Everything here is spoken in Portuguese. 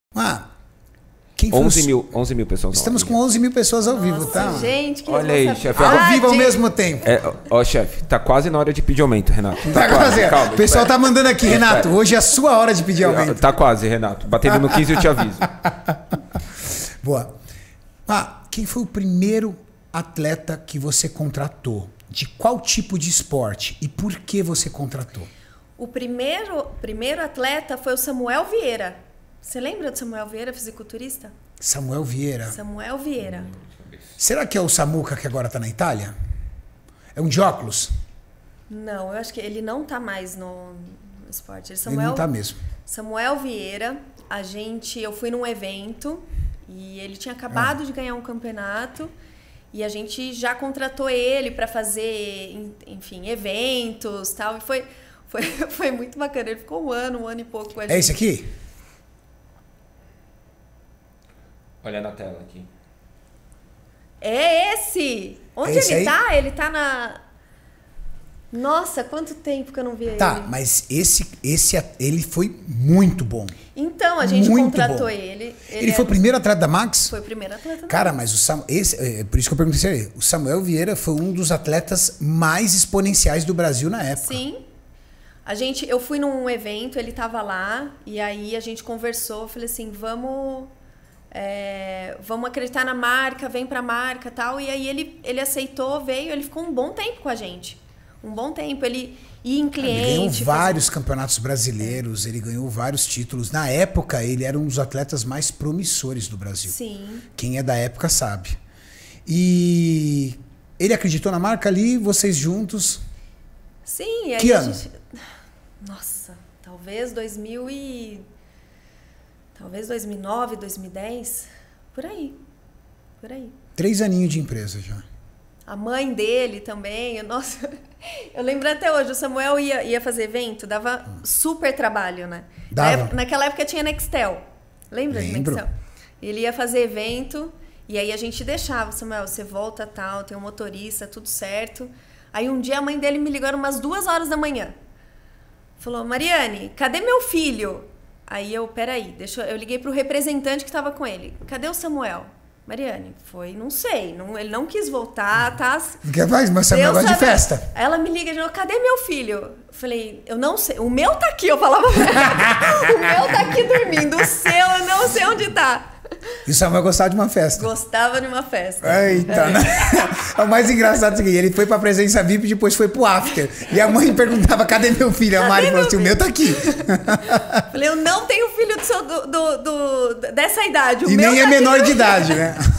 Ah, quem 11 mil pessoas. Estamos com 11 mil pessoas ao vivo, tá? Gente, que olha aí, chefe. Ao vivo ao mesmo tempo. Ó, chefe, tá quase na hora de pedir aumento, Renato. Tá quase. Calma, o pessoal tá mandando aqui, Renato. Hoje é a sua hora de pedir aumento. Tá quase, Renato. Batendo no 15 eu te aviso. Boa. Ah, quem foi o primeiro atleta que você contratou? De qual tipo de esporte? E por que você contratou? O primeiro atleta foi o Samuel Vieira. Você lembra do Samuel Vieira, fisiculturista? Samuel Vieira. Samuel Vieira. Será que é o Samuca que agora tá na Itália? É um de óculos? Não, eu acho que ele não tá mais no esporte. Ele não tá mesmo. Samuel Vieira, eu fui num evento e ele tinha acabado de ganhar um campeonato e a gente já contratou ele para fazer, enfim, eventos e tal. E foi muito bacana. Ele ficou um ano e pouco com a gente. É esse aqui? Olha na tela aqui. É esse! Onde esse ele aí? tá? Ele tá na... Nossa, quanto tempo que eu não vi ele. Tá, mas ele foi muito bom. Então, a gente muito contratou bom. ele. Ele foi o primeiro atleta da Max? Foi o primeiro atleta da Cara, Max. mas por isso que eu perguntei aí. O Samuel Vieira foi um dos atletas mais exponenciais do Brasil na época. Sim. Eu fui num evento, ele tava lá, e aí a gente conversou, eu falei assim, vamos acreditar na marca, vem pra marca e tal. E aí ele aceitou, veio, ele ficou um bom tempo com a gente. Um bom tempo. Ele ia em cliente. Ele ganhou vários campeonatos brasileiros, ele ganhou vários títulos. Na época, ele era um dos atletas mais promissores do Brasil. Sim. Quem é da época sabe. E ele acreditou na marca ali, vocês juntos. Sim. E aí que ano? Nossa, talvez 2009, 2010, por aí. 3 aninhos de empresa já. A mãe dele também, nossa, eu lembro até hoje, o Samuel ia fazer evento, dava super trabalho, né? Dava. Naquela época tinha Nextel, lembra de Lembro. Nextel? Ele ia fazer evento e aí a gente deixava, Samuel, você volta tal, tem um motorista, tudo certo. Aí um dia a mãe dele me ligou umas 2 horas da manhã. Falou, Mariane, cadê meu filho? Aí peraí, eu liguei pro representante que tava com ele. Cadê o Samuel? Mariane, não sei, ele não quis voltar, tá? O que faz? Mas Samuel gosta de festa. Ela me liga de novo, cadê meu filho? Eu falei, eu não sei, o meu tá aqui, eu falava pra ela. O meu tá aqui dormindo, o seu eu não sei onde tá. E o Samuel gostava de uma festa. Gostava de uma festa. Eita, né? O mais engraçado é o seguinte, ele foi pra presença VIP e depois foi pro after. E a mãe perguntava, cadê meu filho? A Mari falou assim, o meu tá aqui. Falei, eu não tenho filho dessa idade. E nem é menor de idade, né?